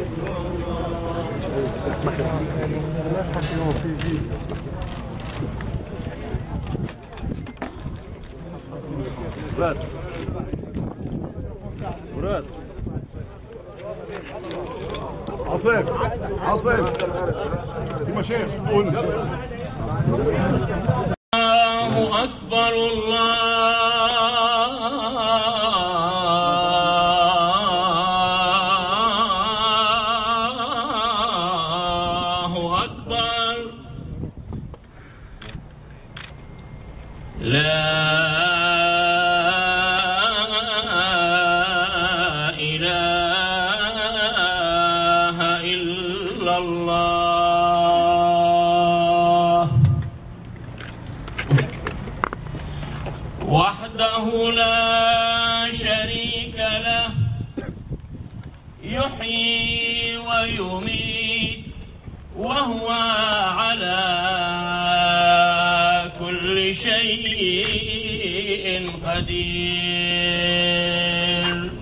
اسمح لي. مراد مراد عصيب عصيب يا شيخ قول. الله أكبر الله أكبر. لا إله إلا الله وحده لا شريك له يحيي ويميت وهو على كل شيء قدير.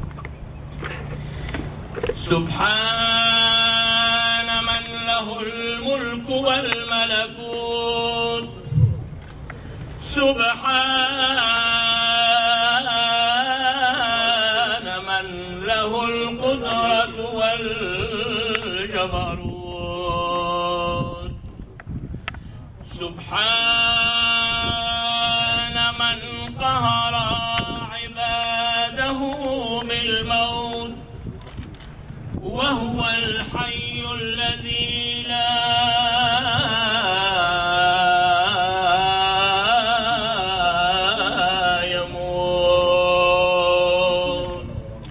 سبحان من له الملك والملكوت. سبحان من له القدرة والجبروت. سبحان من قهر عباده بالموت وهو الحي الذي لا يموت.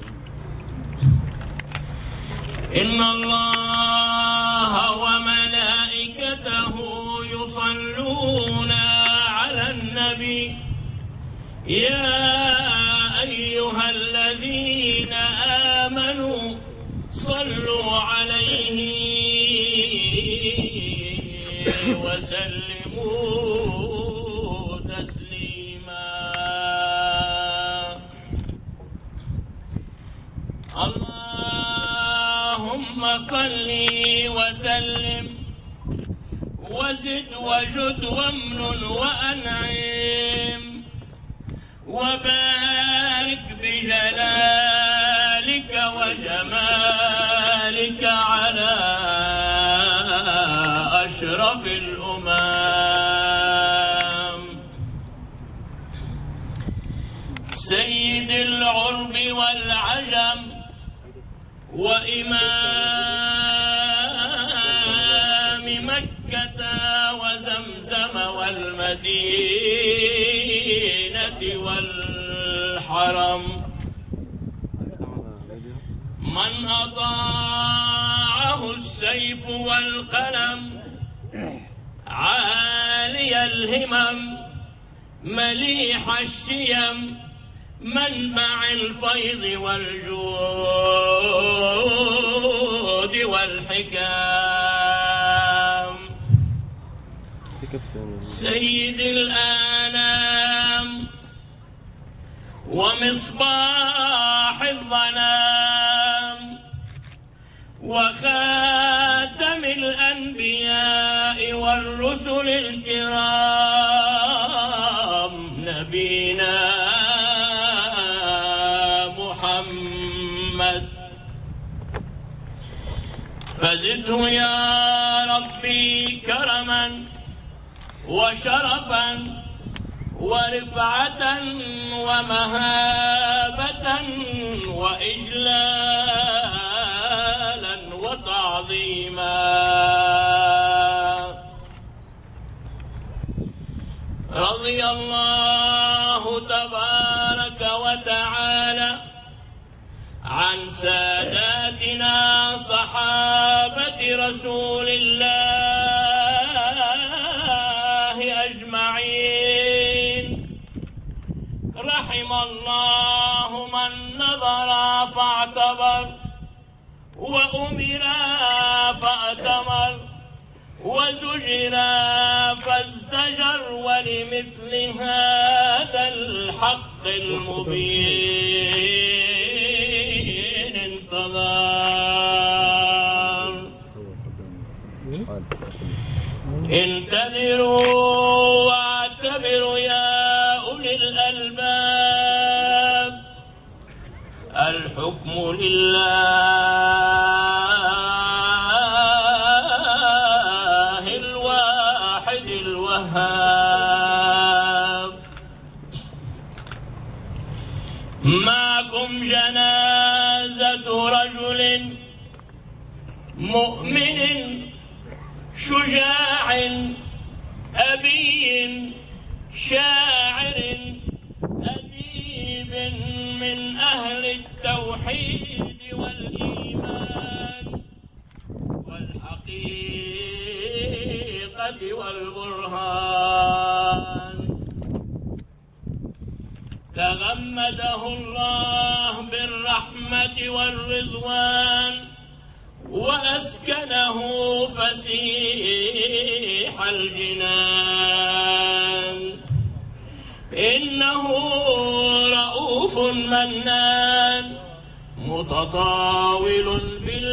إن الله وملائكته يصلون على النبي يا أيها الذين آمنوا صلوا عليه وسلموا تسليما. اللهم صل وسلم وزد وجد وامنن وأنعم وبارك بجلالك وجمالك على أشرف الأمم سيد العرب والعجم وإمام مكة وزمزم والمدينة والحرم من أطاعه السيف والقلم عالي الهمم مليح الشيم منبع الفيض والجود والحكام سيد الآنام ومصباح الظلام وخاتم الأنبياء والرسل الكرام نبينا محمد فزده يا ربي كرما وشرفا ورفعة ومهابة وإجلالا وتعظيما. رضي الله تبارك وتعالى عن ساداتنا صحابة رسول الله أجمعين. رحم الله من نظر فاعتبر وأمر فأتمر وزجر فازدجر ولمثل هذا الحق المبين انتظر. انتظروا واعتبروا يا أولي الألباب، الحكم لله الواحد الوهاب. معكم جنازة رجل مؤمن شجاع أبي شاعر أديب من أهل التوحيد والإيمان والحقيقة والبرهان. تغمده الله بالرحمة والرضوان وأسكنه فسيح الجنان. إنه رؤوف منان متطاول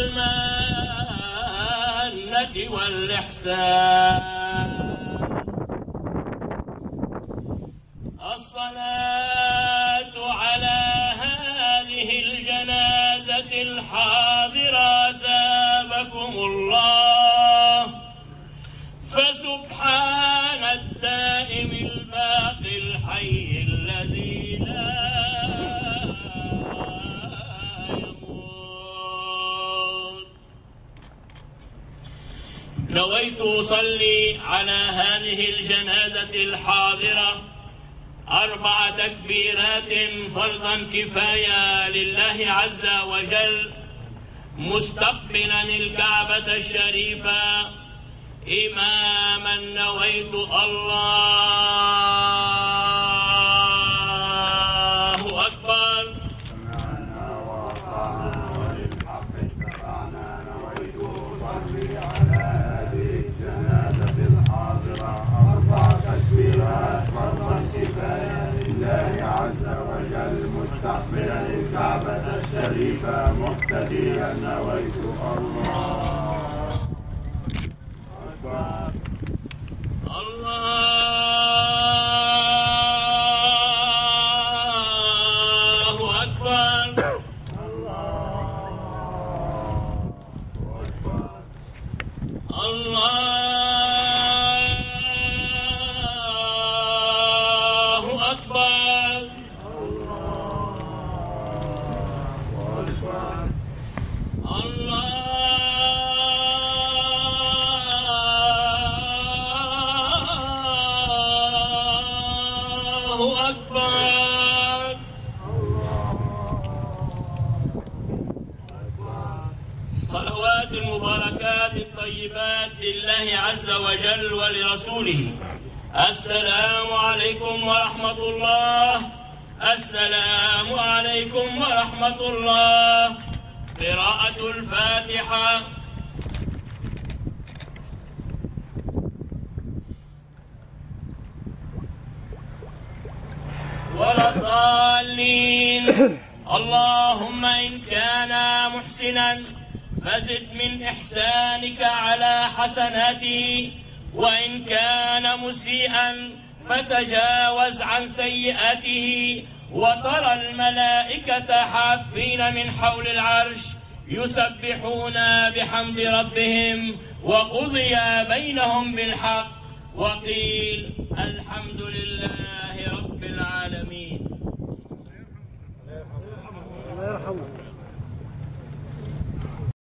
بالمانة والإحسان. الصلاة على هذه الجنازة الحاضرة ثابكم الله، فسبحان الدائم الباقي الحي الذي لا يموت. نويت أصلي على هذه الجنازة الحاضرة 4 تكبيرات فرضا كفاية لله عز وجل، مستقبلا الكعبة الشريفة إماما نويت الله أكبر. مستقبلا الكعبة الشريفة مقتديا نويت الله أكبر. الله أكبر. الله أكبر. الله أكبر. صلوات المباركات الطيبات لله عز وجل ولرسوله. السلام عليكم ورحمة الله. السلام عليكم ورحمة الله. قراءة الفاتحة. ولا الضالين. اللهم إن كان محسنا فزد من إحسانك على حسناته، وإن كان مسيئا فتجاوز عن سيئاته. وترى الملائكة حافين من حول العرش يسبحون بحمد ربهم، وقضي بينهم بالحق، وقيل الحمد لله رب العالمين. الله يرحمه.